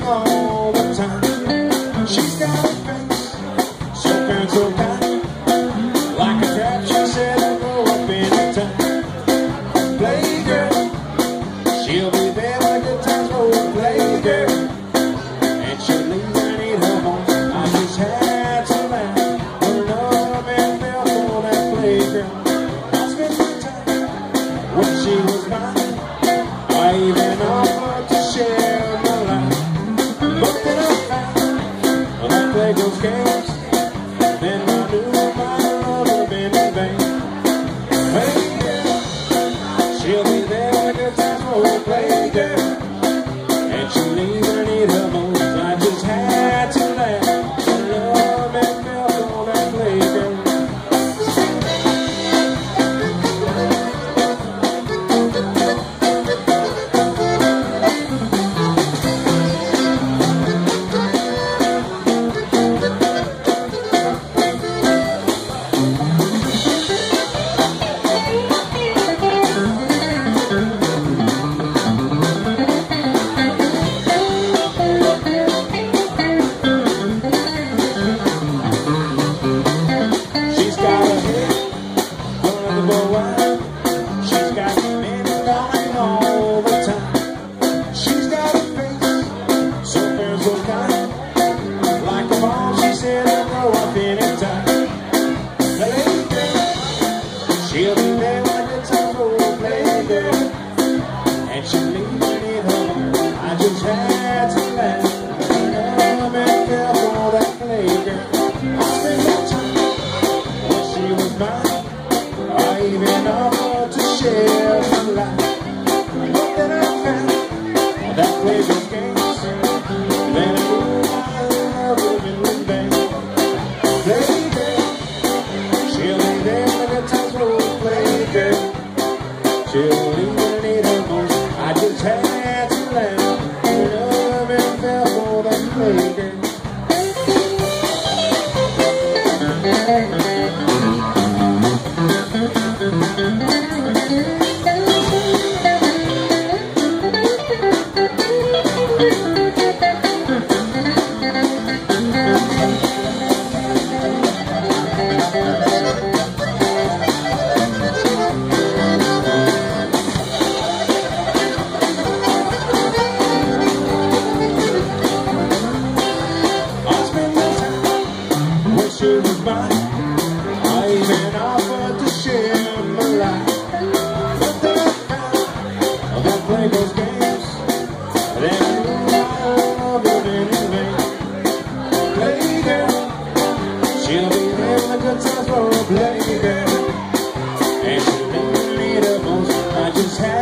smiling all the time. She's got a face so kind, so kind. Like a trap, she said, I'll go up anytime. Play girl, she'll be there when the good times roll. Play girl, and she'll leave when I need her most. I just had to laugh when love and fell for that play girl. I spent my time when she was mine. I even offered to share my life, but then I found when I played those games, then I knew my love would have been in vain. Play girl, she'll be there when the good times roll. Play girl, and she'll leave when I need her most. I just had to laugh when love and fell for that play girl. She's got men calling all the time. She's got a face so fair, so kind. Like a ball, she said, I'll grow up anytime. Play girl, she'll be there when the time roll. Play girl, and she'll leave when I need her. I just had to laugh when love and fell for that play girl. I spent my time when she was mine. I even offered to share my life, but then I found that played those games, then I knew my love would have been in vain. Play girl, she'll be there when the times roll. Play girl, she'll leave when I need her most. I just had to laugh when love and fell for that play girl. She was mine. I even offered to share my life, but then I found that play those games, then I knew my love would have been in vain. Play girl, she'll be there when the good times roll. Play girl, and she'll never need her most. I just had